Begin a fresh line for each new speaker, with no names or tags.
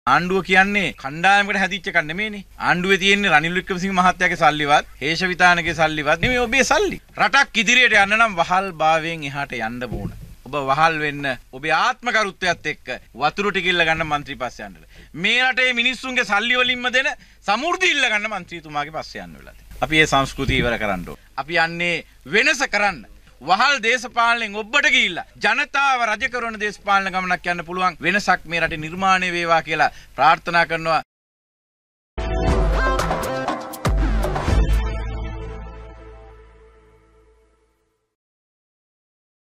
ආණ්ඩුව කියන්නේ කණ්ඩායමකට හැදිච්ච එකක් නෙමෙයිනේ. ආණ්ඩුවේ තියෙන්නේ රනිල් වික්‍රමසිංහ මහත්තයාගේ සල්ලිවත්, හේෂවිතානගේ සල්ලිවත් නෙමෙයි ඔබේ සල්ලි. රටක් ඉදිරියට යන්න නම් වහල් භාවයෙන් එහාට යන්න ඕන. ඔබ වහල් වෙන්න ඔබේ ආත්මකරුත්වයත් එක්ක වතුර ටික ඉල්ල ගන්න മന്ത്രി පස්සේ යන්න. මේ රටේ මිනිස්සුන්ගේ සල්ලි වලින්ම දෙන සමෘද්ධි ඉල්ල ගන්න മന്ത്രിතුමාගේ පස්සේ යන්න වෙලා තියෙනවා. අපි මේ සංස්කෘතිය ඉවර කරන්න ඕන. අපි යන්නේ වෙනස කරන්න. වහල් දේශපාලනයෙන් ඔබට ගිහිල්ලා ජනතාව රජ කරන දේශපාලන ගමනක් යන්න පුළුවන් වෙනසක් මේ රටේ නිර්මාණය වේවා කියලා ප්‍රාර්ථනා කරනවා.